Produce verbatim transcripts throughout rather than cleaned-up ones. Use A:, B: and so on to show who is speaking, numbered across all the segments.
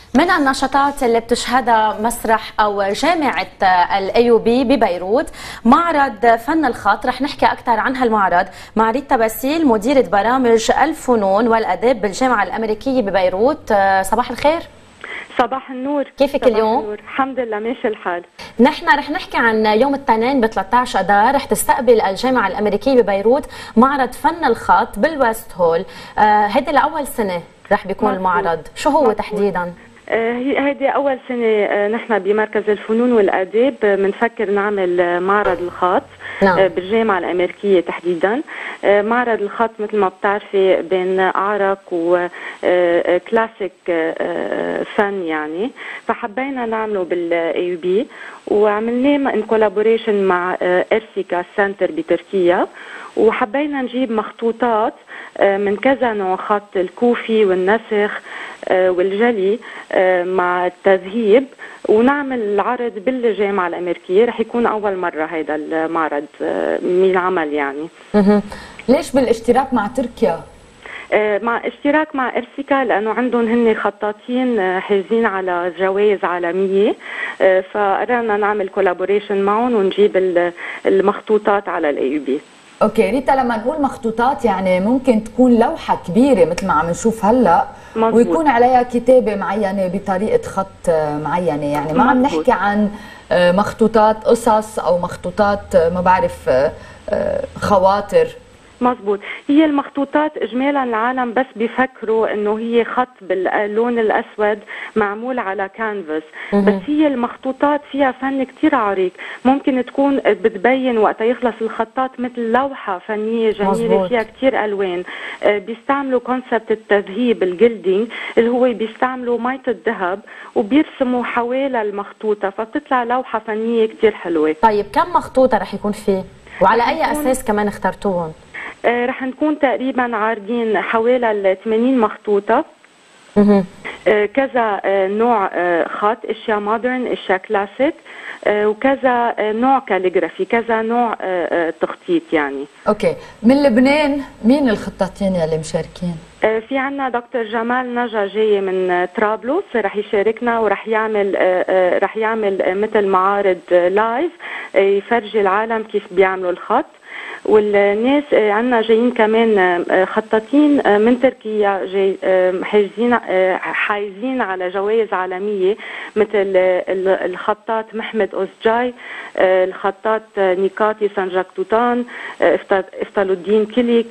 A: من النشاطات اللي بتشهدها مسرح أو جامعة الاي يو بي ببيروت معرض فن الخط. رح نحكي أكثر عن هالمعرض مع ريتا باسيل مديرة برامج الفنون والأداب بالجامعة الأمريكية ببيروت. صباح الخير.
B: صباح النور.
A: كيفك
B: صباح
A: اليوم؟
B: النور. الحمد لله ماشي الحال.
A: نحن رح نحكي عن يوم الاثنين ب ثلاثة عشر اذار رح تستقبل الجامعة الأمريكية ببيروت معرض فن الخط بالويست هول. آه هيدي لأول سنة رح بيكون مزبوط. المعرض شو هو مزبوط. تحديدا؟
B: هيدي أول سنة نحن بمركز الفنون والآداب بنفكر نعمل معرض الخط نعم. بالجامعة الأمريكية تحديدا. معرض الخط مثل ما بتعرفي بين أعرق وكلاسيك فن يعني، فحبينا نعمله بالاي يو بي وعملناه ان كولابوريشن مع ارسيكا سنتر بتركيا، وحبينا نجيب مخطوطات من كذا نوع خط، الكوفي والنسخ والجلي مع التذهيب، ونعمل العرض بالجامعة الأمريكية. رح يكون أول مرة هيدا المعرض ينعمل يعني.
C: ليش بالاشتراك مع تركيا؟
B: مع اشتراك مع ارسيكا لانه عندهم هن خطاطين حاجزين على جوائز عالميه، فقررنا نعمل كولابوريشن معهم ونجيب المخطوطات على الاي يو بي.
C: اوكي ريتا، لما نقول مخطوطات يعني ممكن تكون لوحه كبيره مثل ما عم نشوف هلا مزبوط. ويكون عليها كتابه معينه بطريقه خط معينه، يعني ما عم نحكي عن مخطوطات قصص او مخطوطات ما بعرف خواطر.
B: مزبوط. هي المخطوطات اجمالا العالم بس بيفكروا انه هي خط باللون الاسود معمول على كانفاس، بس هي المخطوطات فيها فن كتير عريق، ممكن تكون بتبين وقت يخلص الخطاط مثل لوحة فنية جميلة مزبوط. فيها كتير الوان. بيستعملوا كونسبت التذهيب الجلدينج اللي هو بيستعملوا مية الذهب وبيرسموا حوالي المخطوطة، فبتطلع لوحة فنية كتير حلوة.
A: طيب كم مخطوطة رح يكون فيه؟ وعلى اي اساس كمان اخترتوهم؟
B: آه رح نكون تقريبا عارضين حوالي ثمانين مخطوطة. آه كذا آه نوع آه خط، اشياء مودرن، اشياء كلاسيك، آه وكذا آه نوع كاليغرافي، كذا نوع آه آه تخطيط يعني.
C: اوكي، من لبنان مين الخطاطين يلي مشاركين؟
B: آه في عنا دكتور جمال نجا جاي من آه طرابلس، رح يشاركنا ورح يعمل آه آه رح يعمل آه مثل معارض آه لايف آه يفرجي العالم كيف بيعملوا الخط. والناس عنا جايين كمان خطاطين من تركيا، جاي حاجزين حايزين على جوائز عالميه مثل الخطاط محمد أوزجاي، الخطاط نيكاتي سانجاكتوتان، افتالو الدين كليك،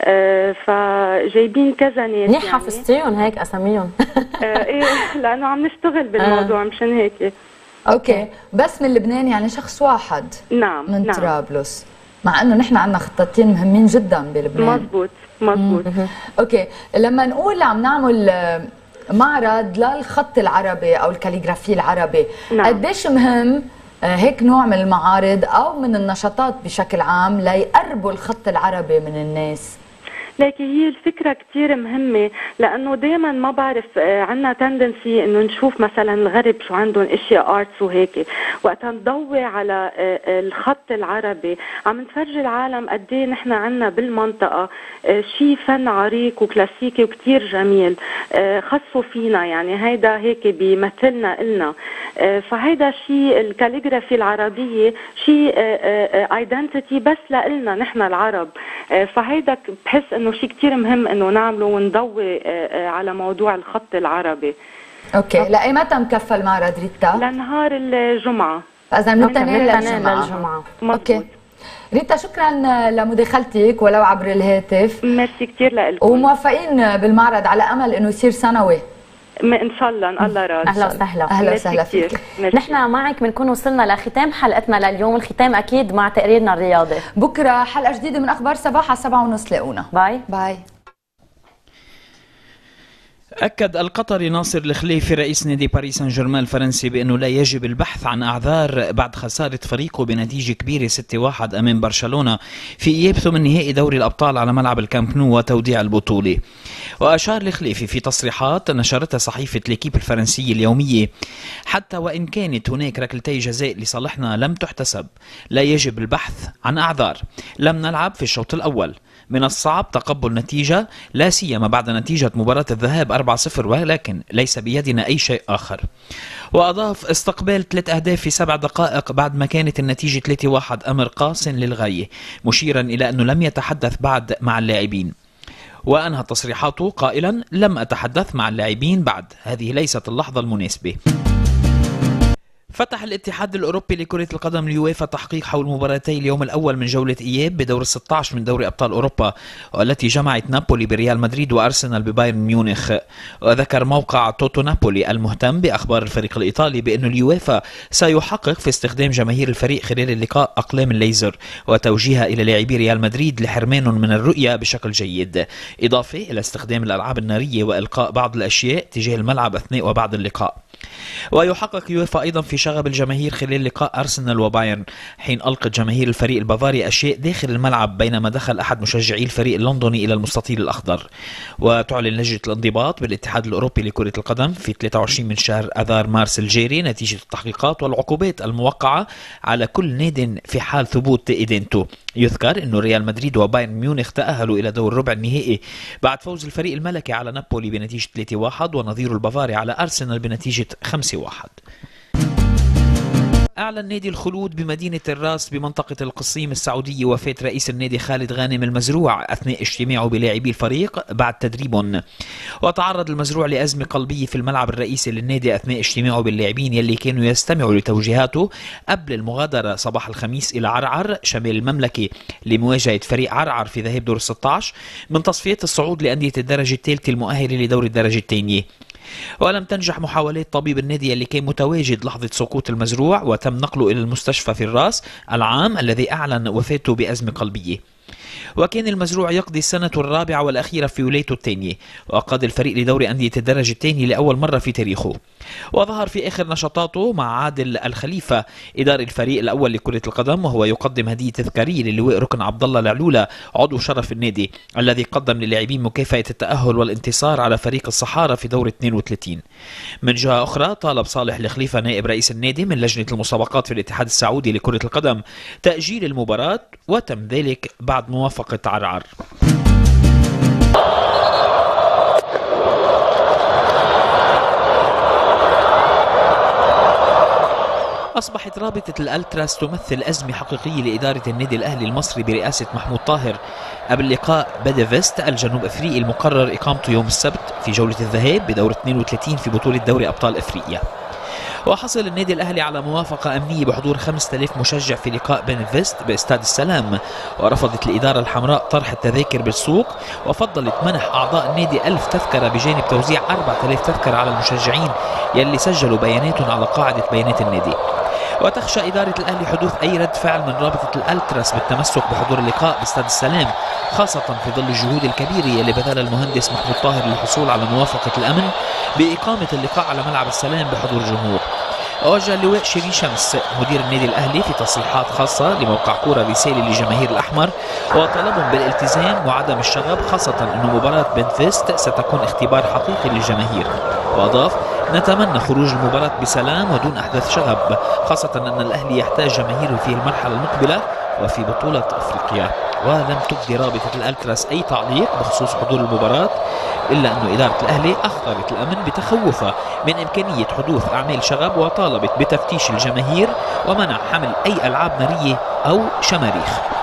B: فجايبين كذا ناس.
A: منيح يعني. حفظتيهم هيك اساميهم؟
B: ايه لانه عم نشتغل بالموضوع مشان هيك.
C: اوكي، بس من لبنان يعني شخص واحد.
B: نعم
C: من
B: نعم.
C: طرابلس، مع انه نحن عندنا خطاطين مهمين جدا بلبنان.
B: مزبوط مزبوط.
C: اوكي، لما نقول عم نعمل معرض للخط العربي او الكاليغرافي العربي، نعم. قديش مهم هيك نوع من المعارض او من النشاطات بشكل عام ليقربوا الخط العربي من الناس؟
B: لكن هي الفكرة كتير مهمة، لأنه دايما ما بعرف عنا تندنسي إنه نشوف مثلا الغرب شو عندهم اشياء ارتس وهيك، وقت نضوي على الخط العربي عم نفرجي العالم قد ايه نحن عنا بالمنطقة شيء فن عريق وكلاسيكي وكتير جميل، خصوا فينا يعني هيدا هيك بيمثلنا إلنا. فهيدا شيء الكاليغرافي العربية شيء ايدنتيتي بس لإلنا نحن العرب، فهيدا بحس انه شيء كثير مهم انه نعمله ونضوي على موضوع الخط العربي.
C: اوكي، لايمتى مكفى المعرض ريتا؟
B: لنهار الجمعة.
C: اذا من الاثنين للجمعة. اوكي ريتا، شكرا لمداخلتك ولو عبر الهاتف.
B: ميرسي كثير لكم،
C: وموفقين بالمعرض على امل انه يصير سنوي
B: ان شاء الله. الله راضي.
A: اهلا وسهلا.
C: اهلا وسهلا فيك.
A: نحن معك بنكون وصلنا لختام حلقتنا لليوم، الختام اكيد مع تقريرنا الرياضي.
C: بكره حلقه جديده من اخبار صباح على سبعة ونص لاقونا.
A: باي
C: باي.
D: أكد القطري ناصر الخليفي رئيس نادي باريس سان جيرمان الفرنسي بأنه لا يجب البحث عن أعذار بعد خسارة فريقه بنتيجة كبيرة ستة واحد أمام برشلونة في إياب ثمن نهائي دوري الأبطال على ملعب الكامب نو وتوديع البطولة. وأشار الخليفي في تصريحات نشرتها صحيفة ليكيب الفرنسية اليومية: حتى وإن كانت هناك ركلتي جزاء لصالحنا لم تحتسب، لا يجب البحث عن أعذار. لم نلعب في الشوط الأول، من الصعب تقبل نتيجة لا سيما بعد نتيجة مباراة الذهاب أربعة صفر، ولكن ليس بيدنا أي شيء آخر. وأضاف استقبال ثلاث أهداف في سبع دقائق بعد ما كانت النتيجة ثلاثة واحد أمر قاس للغاية، مشيرا إلى أنه لم يتحدث بعد مع اللاعبين. وأنهى تصريحاته قائلا: لم أتحدث مع اللاعبين بعد، هذه ليست اللحظة المناسبة. فتح الاتحاد الأوروبي لكرة القدم اليويفا تحقيق حول مباراتي اليوم الأول من جولة إياب بدور الستة عشر من دوري أبطال أوروبا، والتي جمعت نابولي بريال مدريد وأرسنال ببايرن ميونخ. وذكر موقع توتو نابولي المهتم بأخبار الفريق الإيطالي بأن اليويفا سيحقق في استخدام جماهير الفريق خلال اللقاء أقلام الليزر وتوجيهها إلى لاعبي ريال مدريد لحرمانهم من الرؤية بشكل جيد، إضافة إلى استخدام الألعاب النارية وإلقاء بعض الأشياء تجاه الملعب أثناء وبعد اللقاء. ويحقق يويفا أيضا في شغب الجماهير خلال لقاء أرسنال وبايرن، حين ألقت جماهير الفريق البافاري أشياء داخل الملعب بينما دخل أحد مشجعي الفريق اللندني إلى المستطيل الأخضر. وتعلن لجنة الانضباط بالاتحاد الأوروبي لكرة القدم في ثلاثة وعشرين من شهر أذار مارس الجاري نتيجة التحقيقات والعقوبات الموقعة على كل ناد في حال ثبوت إدانته. يذكر أن ريال مدريد وبايرن ميونخ تأهلوا إلى دور ربع النهائي بعد فوز الفريق الملكي على نابولي بنتيجة ثلاثة واحد ونظيره البافاري على أرسنال بنتيجة خمسة واحد. أعلن نادي الخلود بمدينة الراس بمنطقة القصيم السعودية وفاة رئيس النادي خالد غانم المزروع أثناء اجتماعه بلاعبي الفريق بعد تدريبهم. وتعرض المزروع لأزمة قلبية في الملعب الرئيسي للنادي أثناء اجتماعه باللاعبين يلي كانوا يستمعوا لتوجيهاته قبل المغادرة صباح الخميس إلى عرعر شمال المملكة لمواجهة فريق عرعر في ذهاب دور ستة عشر من تصفيات الصعود لأندية الدرجة الثالثة المؤهلة لدور الدرجة الثانية. ولم تنجح محاولات طبيب النادي اللي كان متواجد لحظة سقوط المزروع، وتم نقله إلى المستشفى في الراس العام الذي أعلن وفاته بأزمة قلبية. وكان المزروع يقضي السنة الرابعة والأخيرة في ولايته الثانية، وقاد الفريق لدوري أندية الدرجة الثانية لأول مرة في تاريخه. وظهر في آخر نشاطاته مع عادل الخليفة إداري الفريق الأول لكرة القدم، وهو يقدم هدية تذكارية للواء ركن عبد الله العلولة عضو شرف النادي الذي قدم للاعبين مكافأة التأهل والانتصار على فريق الصحارى في دور اثنين وثلاثين. من جهة أخرى طالب صالح الخليفة نائب رئيس النادي من لجنة المسابقات في الاتحاد السعودي لكرة القدم تأجيل المباراة، وتم ذلك بعد موافقة عرعر. أصبحت رابطة الألتراس تمثل أزمة حقيقية لإدارة النادي الأهلي المصري برئاسة محمود طاهر قبل لقاء بادافيست الجنوب أفريقي المقرر إقامته يوم السبت في جولة الذهاب بدور اثنين وثلاثين في بطولة دوري أبطال أفريقيا. وحصل النادي الأهلي على موافقة أمنية بحضور خمسة آلاف مشجع في لقاء بنفيست باستاد السلام، ورفضت الإدارة الحمراء طرح التذاكر بالسوق، وفضلت منح أعضاء النادي ألف تذكرة بجانب توزيع أربعة آلاف تذكرة على المشجعين يلي سجلوا بياناتهم على قاعدة بيانات النادي. وتخشى إدارة الأهلي حدوث أي رد فعل من رابطة الألتراس بالتمسك بحضور اللقاء باستاد السلام، خاصة في ظل الجهود الكبيرة يلي بذلها المهندس محمود طاهر للحصول على موافقة الأمن بإقامة اللقاء على ملعب السلام بحضور جمهور. وجه اللواء شيرين شمس مدير النادي الأهلي في تصريحات خاصة لموقع كورة رسالة لجماهير الأحمر وطلبهم بالالتزام وعدم الشغب، خاصة أن مباراة بنفيست ستكون اختبار حقيقي للجماهير. وأضاف: نتمنى خروج المباراة بسلام ودون أحداث شغب، خاصة أن الأهلي يحتاج جماهيره في المرحلة المقبلة وفي بطولة أفريقيا. ولم تبدي رابطة الألتراس أي تعليق بخصوص حضور المباراة، إلا أن إدارة الأهلي أخبرت الأمن بتخوفها من إمكانية حدوث أعمال شغب، وطالبت بتفتيش الجماهير ومنع حمل أي ألعاب نارية أو شماريخ.